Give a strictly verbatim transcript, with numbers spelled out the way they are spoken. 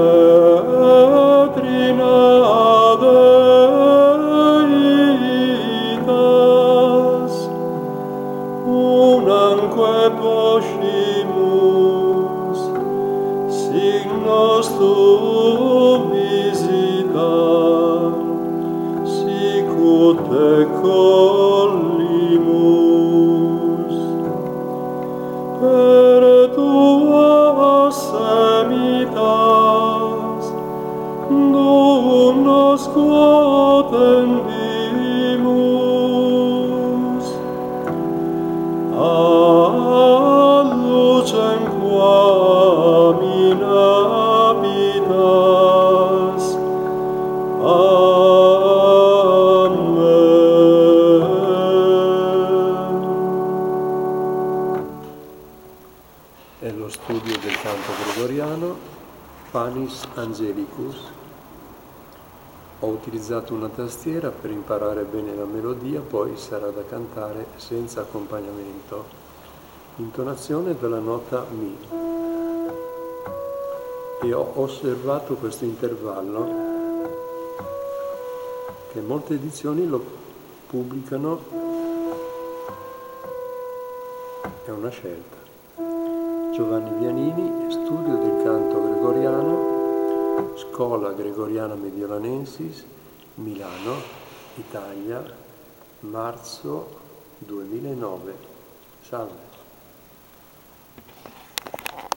deitas, unamque poscimus, signos tuum visitar, sicut te collimus. Per tua semitas, dum nos quotendimus, a lucem quam in habitas. È lo studio del canto gregoriano, Panis Angelicus. Ho utilizzato una tastiera per imparare bene la melodia, poi sarà da cantare senza accompagnamento. Intonazione della nota Mi. E ho osservato questo intervallo, che molte edizioni lo pubblicano, è una scelta. Giovanni Vianini, Studio del canto gregoriano, Scola Gregoriana Mediolanensis, Milano, Italia, marzo duemilanove. Salve.